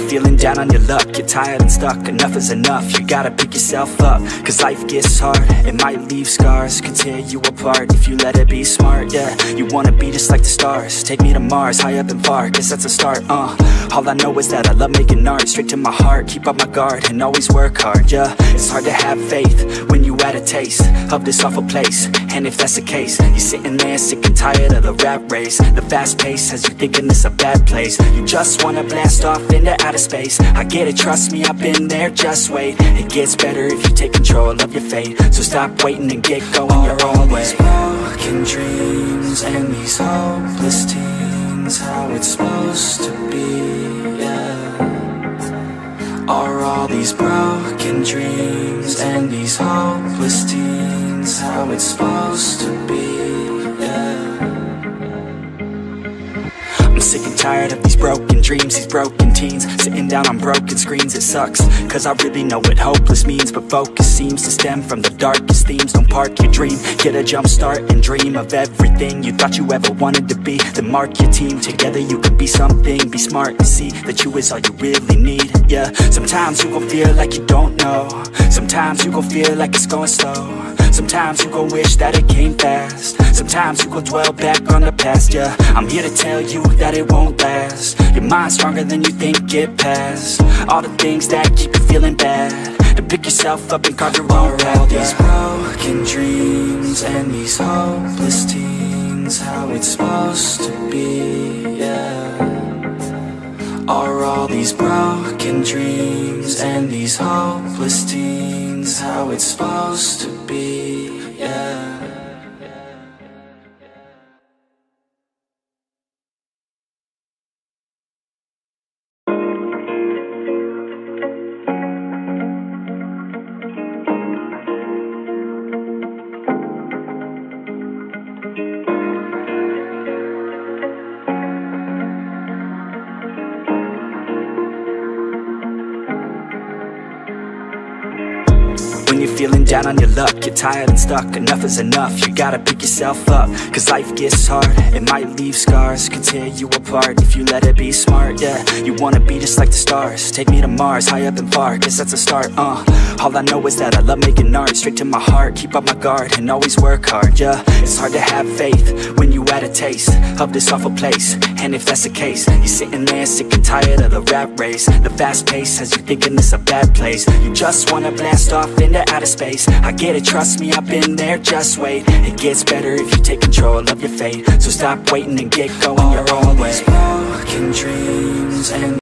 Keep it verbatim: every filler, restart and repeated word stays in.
you're feeling down on your luck, you're tired and stuck, enough is enough. You gotta pick yourself up, cause life gets hard. It might leave scars, could tear you apart if you let it be smart, yeah. You wanna be just like the stars, take me to Mars, high up and far, guess that's a start, uh All I know is that I love making art, straight to my heart, keep up my guard, and always work hard, yeah. It's hard to have faith when you had a taste of this awful place, and if that's the case, you're sitting there sick and tired of the rat race. The fast pace has you thinking this a bad place. You just wanna blast off into outer space. I get it, trust me, I've been there, just wait. It gets better if you take control of your fate. So stop waiting and get going your own way. These broken dreams and these hopeless teens, how it's supposed to be, yeah. Are all these broken dreams and these hopeless teens how it's supposed to be, yeah. I'm sick and tired of these broken dreams, these broken teens, sitting down on broken screens. It sucks, cause I really know what hopeless means, but focus seems to stem from the darkest themes. Don't park your dream, get a jump start and dream of everything you thought you ever wanted to be. Then mark your team, together you can be something. Be smart and see that you is all you really need, yeah. Sometimes you gon' feel like you don't know, sometimes you gon' feel like it's going slow, sometimes you gon' wish that it came fast, sometimes you gon' dwell back on the past, yeah. I'm here to tell you that it won't last. Your mind's stronger than you think, get past all the things that keep you feeling bad, to pick yourself up and carve your own path, all these broken dreams and these hopeless teens, how it's supposed to be, yeah. Are all these broken dreams and these hopeless teens how it's supposed to be, yeah. When you're feeling down on your luck, you're tired and stuck, enough is enough. You gotta pick yourself up, cause life gets hard. It might leave scars, could tear you apart if you let it be smart, yeah. You wanna be just like the stars, take me to Mars, high up and far, guess that's a start, uh All I know is that I love making art, straight to my heart, keep up my guard, and always work hard, yeah. It's hard to have faith when you had a taste of this awful place, and if that's the case, you're sitting there sick and tired of the rat race. The fast pace has you thinking this a bad place. You just wanna blast off into outer space. I get it, trust me, I've been there, just wait. It gets better if you take control of your fate. So stop waiting and get going your own way. Broken dreams and